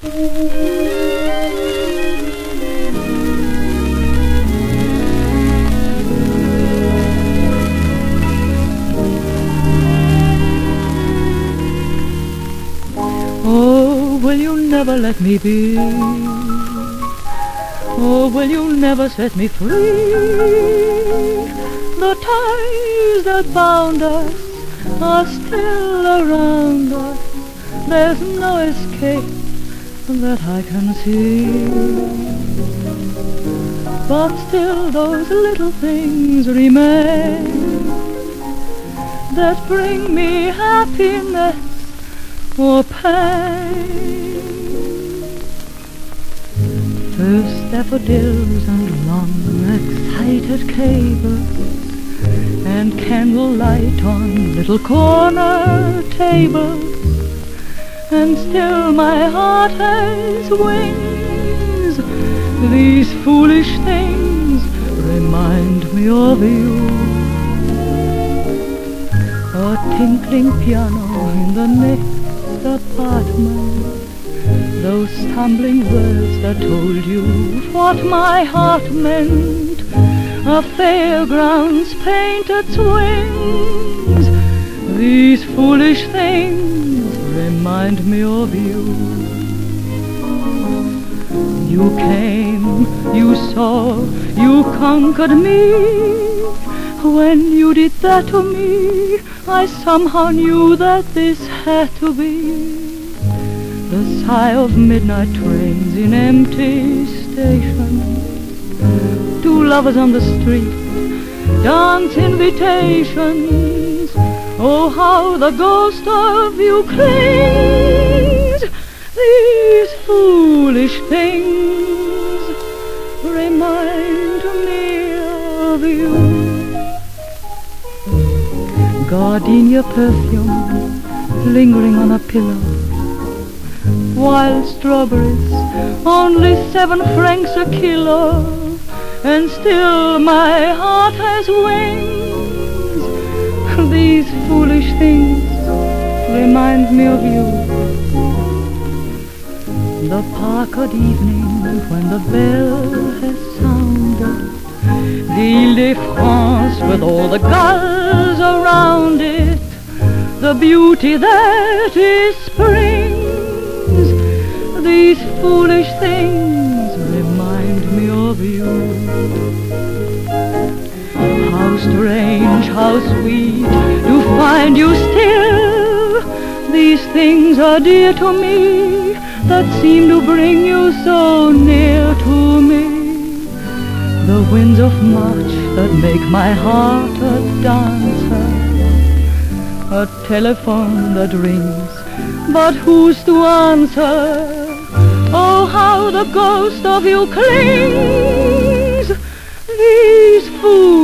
Oh, will you never let me be? Oh, will you never set me free? The ties that bound us are still around us. There's no escape that I can see. But still those little things remain that bring me happiness or pain. First daffodils and long excited cables, and candlelight on little corner tables, and still my heart has wings. These foolish things remind me of you. A tinkling piano in the next apartment, those stumbling words that told you what my heart meant, a fairground's painted swings. These foolish things remind me of you. You came, you saw, you conquered me. When you did that to me, I somehow knew that this had to be. The sigh of midnight trains in empty stations, two lovers on the street, dance invitations. Oh, how the ghost of you clings. These foolish things remind me of you. Gardenia perfume lingering on a pillow, wild strawberries, only 7 francs a kilo, and still my heart has wings. These foolish things remind me of you. The park at evening when the bell has sounded, the Ile-de-France with all the gulls around it, the beauty that is spring's. These foolish things remind me of you. How strange, how sweet to find you still. These things are dear to me, that seem to bring you so near to me. The winds of March that make my heart a dancer, a telephone that rings, but who's to answer? Oh, how the ghost of you clings. These fools